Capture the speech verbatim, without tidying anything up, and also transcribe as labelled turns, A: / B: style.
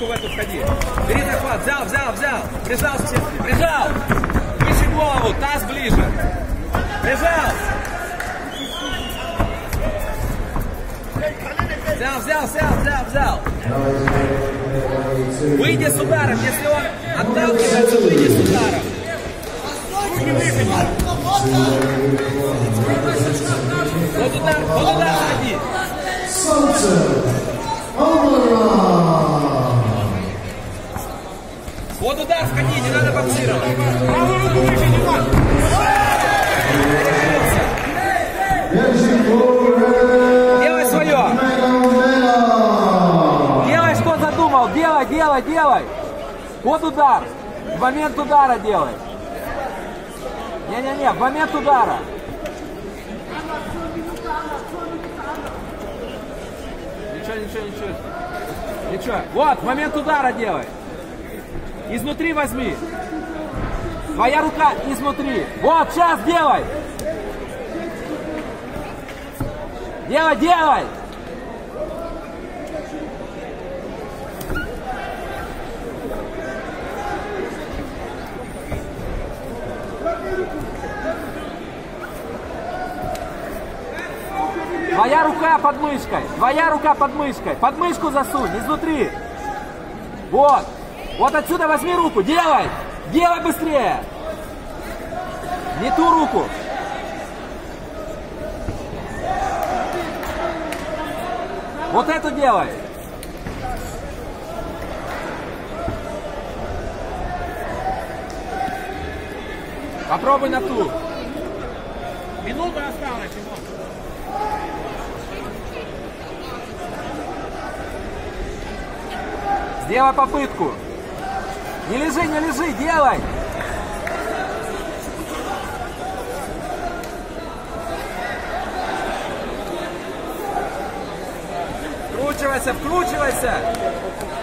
A: руку в эту входи. Бери захват, взял, взял, взял. Прижал, прижал. Выше голову, таз ближе. Прижал. Взял, взял, взял, взял, взял. Выйди с ударом, если он отталкивается, выйди с ударом. Вот удар, вот удар, сходи. Вот удар, сходи, не надо боксировать. Делай свое. Делай, что задумал. Делай, делай, делай. Вот удар. В момент удара делай. Не-не-не, в момент удара. Ничего, ничего, ничего. Ничего. Вот, в момент удара делай. Изнутри возьми. Твоя рука изнутри. Вот, сейчас делай. Делай, делай. Твоя рука под мышкой. Твоя рука под мышкой. Под мышку засунь, изнутри. Вот. Вот отсюда возьми руку. Делай. Делай быстрее. Не ту руку. Вот эту делай. Попробуй на ту.
B: Минута осталась.
A: Сделай попытку. Не лежи, не лежи, делай. Вкручивайся, вкручивайся.